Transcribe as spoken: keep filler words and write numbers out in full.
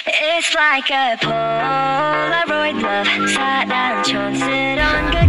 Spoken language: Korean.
It's like a Polaroid love 사랑 촌스러운 그